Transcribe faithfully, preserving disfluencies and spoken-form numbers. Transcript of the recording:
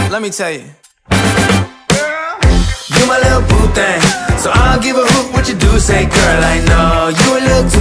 Let me tell you, you my little boo thing, so I'll give a hoot what you do. Say, girl, I know you a little too